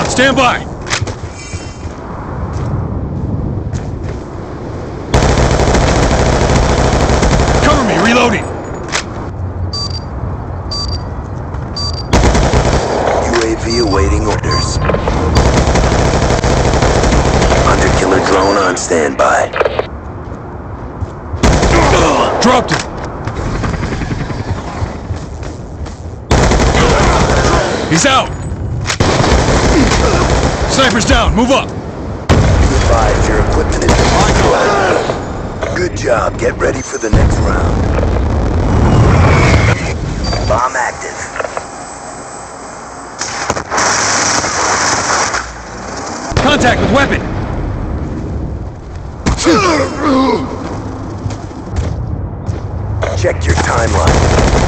on, stand by! Cover me, reloading! UAV awaiting orders. Hunter-killer drone on standby. Dropped him! He's out! Sniper's down, move up! Be advised, your equipment is destroyed. Good job, get ready for the next round. Bomb active. Contact with weapon! Check your timeline.